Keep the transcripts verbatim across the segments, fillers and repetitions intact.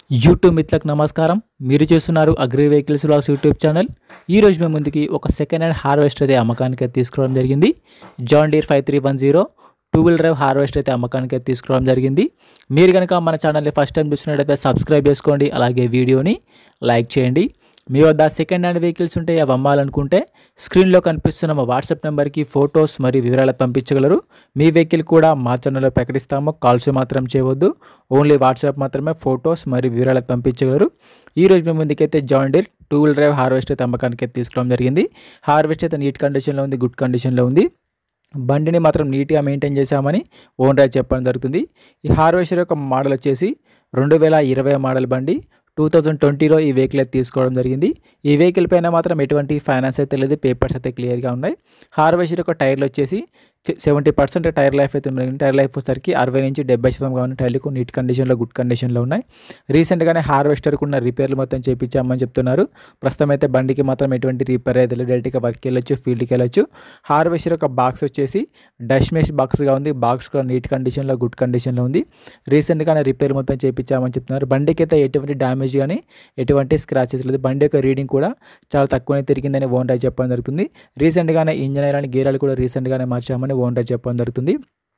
YouTube మిత్రులకు నమస్కారం. మీరు చూస్తున్నారు agri vehicles vlogs YouTube channel. ఈ రోజు మేము ముందుకి ఒక సెకండ్ హ్యాండ్ హార్వెస్టర్ అయితే అమ్మకానికి అయితే తీసుకురావడం జరిగింది. John Deere five three one zero two wheel drive harvester అయితే అమ్మకానికి అయితే తీసుకురావడం జరిగింది. మీరు కనుక మన ఛానల్ని ఫస్ట్ టైం చూసినట్టయితే సబ్స్క్రైబ్ చేసుకోండి, అలాగే వీడియోని లైక్ చేయండి. మీ వద్ద సెకండ్ హ్యాండ్ వెహికల్స్ ఉంటే అవి అమ్మాలనుకుంటే స్క్రీన్లో కనిపిస్తున్న మా వాట్సాప్ నెంబర్కి ఫొటోస్ మరియు వివరాలు పంపించగలరు. మీ వెహికల్ కూడా మా ఛానల్లో ప్రకటిస్తాము. కాల్స్ మాత్రం చేయవద్దు, ఓన్లీ వాట్సాప్ మాత్రమే ఫొటోస్ మరియు వివరాలు పంపించగలరు. ఈరోజు మేము ముందుకైతే John Deere two wheel drive harvester అయితే అమ్మకానికి అయితే తీసుకోవడం జరిగింది. హార్వెస్టర్ అయితే నీట్ కండిషన్లో ఉంది, గుడ్ కండిషన్లో ఉంది. బండిని మాత్రం నీట్గా మెయింటైన్ చేశామని ఓనర్ చెప్పడం జరుగుతుంది. ఈ హార్వెస్టర్ యొక్క మోడల్ వచ్చేసి రెండు వేల ఇరవై మోడల్ బండి. టూ థౌజండ్ ట్వంటీలో ఈ వెహికల్ అయితే తీసుకోవడం జరిగింది. ఈ వెహికల్ పైన మాత్రం ఎటువంటి ఫైనాన్స్ అయితే లేదు, పేపర్స్ అయితే క్లియర్గా ఉన్నాయి. హార్వెస్టర్ యొక్క టైర్లు వచ్చేసి సెవెంటీ పర్సెంట్ టైర్ లైఫ్ అయితే ఉంది. టైర్ లైఫ్ వచ్చేసరికి అరవై నుంచి డెబ్బై శాతం కావాలి. టైర్లకు నీట్ కండిషన్లో, గుడ్ కండిషన్లో ఉన్నాయి. రీసెంట్గానే హార్వెస్టర్కి ఉన్న రిపేర్లు మొత్తం చేయించామని చెప్తున్నారు. ప్రస్తుతం అయితే బండికి మాత్రం ఎటువంటి రిపేర్ అయితే లేదు, డైరెక్ట్గా వర్క్కి వెళ్ళొచ్చు, ఫీల్డ్కి వెళ్ళొచ్చు. హార్వెస్టర్ యొక్క బాక్స్ వచ్చేసి డస్ట్ మెష్ బాక్స్గా ఉంది. బాక్స్ కూడా నీట్ కండిషన్లో, గుడ్ కండిషన్లో ఉంది. రీసెంట్గానే రిపేర్ మొత్తం చేయించామని చెప్తున్నారు. బండికి అయితే ఎటువంటి డ్యామేజ్ కానీ ఎటువంటి స్క్రాచెస్ లేదు. బండి యొక్క రీడింగ్ కూడా చాలా తక్కువనే తిరిగిందని ఓనర్ చెప్పడం జరుగుతుంది. రీసెంట్గానే ఇంజన్ ఆయిల్ గేరాలు కూడా రీసెంట్గానే మార్చామని ఓనర్ చెప్పడం జరుగుతుంది.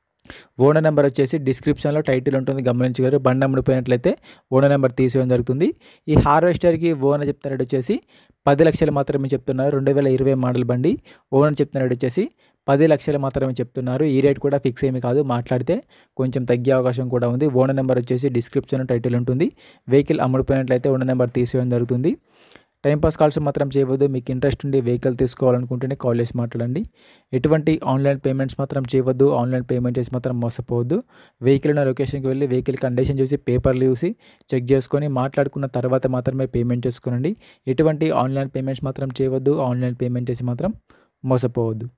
ఓనర్ నెంబర్ వచ్చేసి డిస్క్రిప్షన్లో టైటిల్ ఉంటుంది, గమనించగలరు. బండి అమ్ముడిపోయినట్లయితే ఓనర్ నెంబర్ తీసేయడం జరుగుతుంది. ఈ హార్వెస్టర్కి ఓనర్ చెప్తున్న రేట్ వచ్చేసి పది లక్షలు మాత్రమే చెప్తున్నారు. రెండు వేల ఇరవై మోడల్ బండి. ఓనర్ చెప్తున్న రేట్ వచ్చేసి పది లక్షలు మాత్రమే చెప్తున్నారు. ఈ రేట్ కూడా ఫిక్స్ ఏమీ కాదు, మాట్లాడితే కొంచెం తగ్గే అవకాశం కూడా ఉంది. ఓనర్ నెంబర్ వచ్చేసి డిస్క్రిప్షన్లో టైటిల్ ఉంటుంది. వెహికల్ అమ్ముడిపోయినట్లయితే ఓనర్ నెంబర్ తీసేయడం జరుగుతుంది. టైంపాస్ కాల్స్ మాత్రం చేయవద్దు. మీకు ఇంట్రెస్ట్ ఉండి వెహికల్ తీసుకోవాలనుకుంటేనే కాల్ చేసి మాట్లాడండి. ఎటువంటి ఆన్లైన్ పేమెంట్స్ మాత్రం చేయవద్దు. ఆన్లైన్ పేమెంట్ చేసి మాత్రం మోసపోవద్దు. వెహికల్ ఉన్న లొకేషన్కి వెళ్ళి వెహికల్ కండిషన్ చూసి పేపర్లు చూసి చెక్ చేసుకొని మాట్లాడుకున్న తర్వాత మాత్రమే పేమెంట్ చేసుకోనండి. ఎటువంటి ఆన్లైన్ పేమెంట్స్ మాత్రం చేయవద్దు. ఆన్లైన్ పేమెంట్ చేసి మాత్రం మోసపోవద్దు.